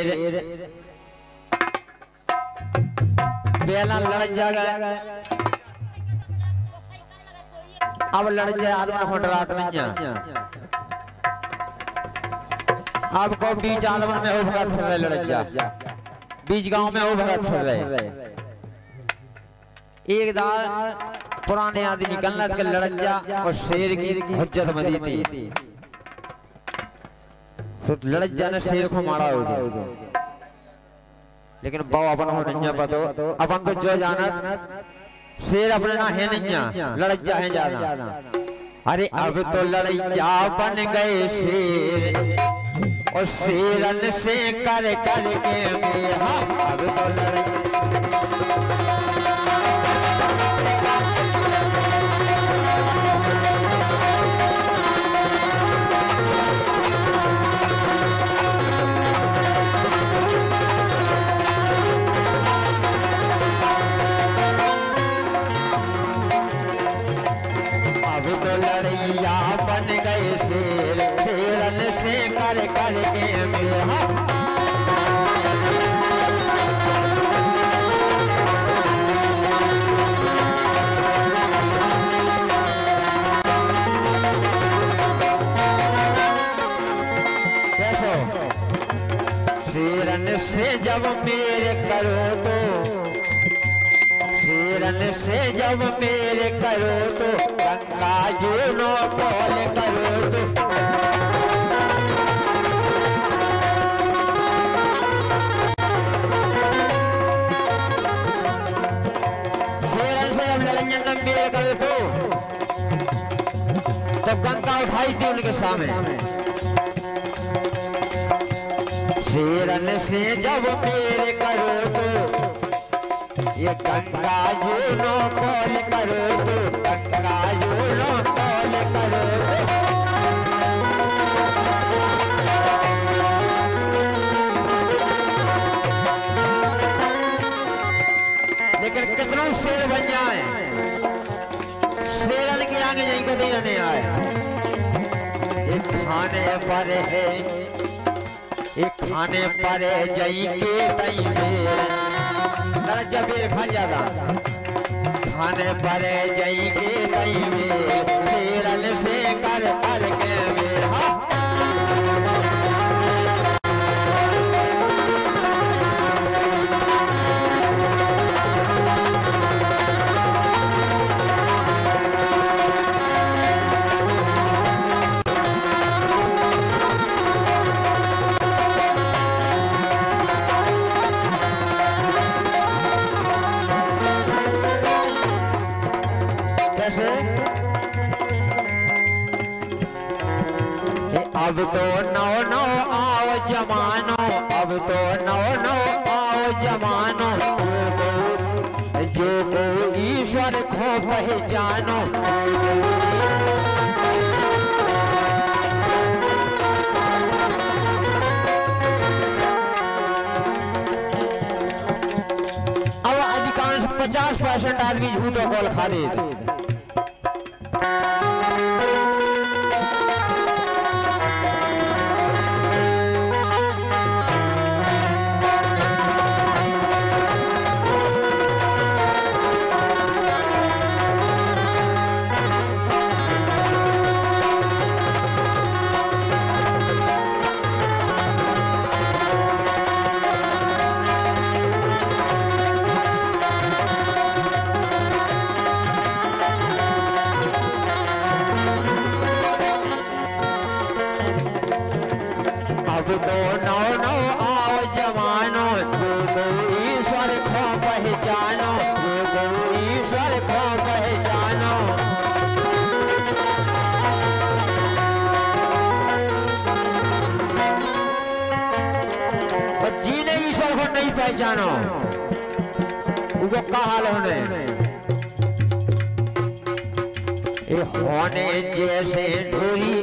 शेर पहला लड़ जाएगा अब लड़ जाए आदमी खोट रात नहीं अब को बीच आदमी में हो भगत फिर रहे लड़ जा बीच गांव में हो भगत फिर रहे एक दार पुराने आदमी गन्नत के लड़ जा और शेर की हुज्जत मदी थी तो लड़ जाने शेर को मारा हो गया लेकिन बाव अपन हो नहीं पतो अपन तो जो जाना शेर अपने ना है नहीं लड़जा है जाना अरे अब तो लड़जा बन गए शेर और शेरन से कर कर के मेरा अब तो लड़जा लड़ैया बन गए शेर शेरन से कर कर के मेरा कैसो शेरन से जब मेरे करो तो शेरन से जब मेरे करो तो गंगा जूनो बोल करो तो शेरन से जब लड़न मेरे करो तो तब गंगा उठाई थी उनके सामने शेरन से जब मेरे करो तो ये गंगा जूनो बोल करो तो गंगा जूनो बोल करो लेकिन कितना शेर बन जाए शेरन के आगे नहीं कभी नहीं आए एक खाने पर है एक खाने पर है जई के तई में जब खा जाता खाने पर जई के दई में शेरन से कर कर के मेरा अब तो नौ नौ आओ जमानो अब तो नौ नौ आओ जमानो जो को ईश्वर को पहचानो अब अधिकांश 50% आदमी झूठों कॉल खा लेते अब तो नौ नौ आओ जमानो जो ईश्वर को पहचानो जो ईश्वर को पहचानो जिन्हें ईश्वर को नहीं पहचानो उनको क्या हाल होने होने जैसे ढोरी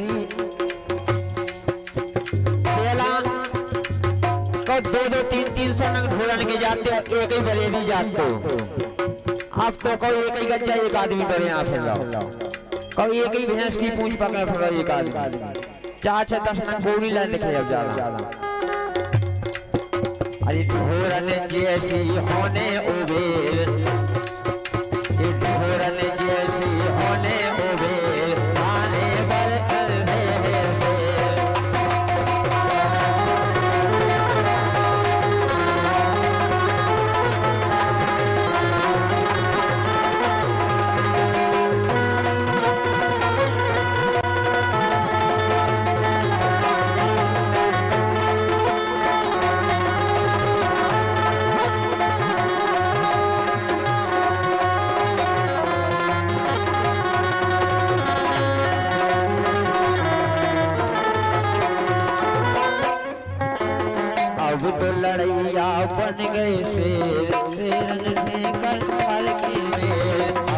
दो दो तीन तीन सौ नंग ढोलन के जाते हो एक ही बरेली जाते हो आप तो कहो एक ही गज्जा एक आदमी डरे यहाँ फिर रहो कहो एक ही भैंस की पूंछ पकड़ फिर एक आदमी 4 6 10 नंग गोली लाइन दिखे अब ज्यादा जैसी होने उबेर, ढोरन जैसी होने उबेर, आने पर अब तो लड़ैया बन गए शेर, शेरन ने कर पालकी में।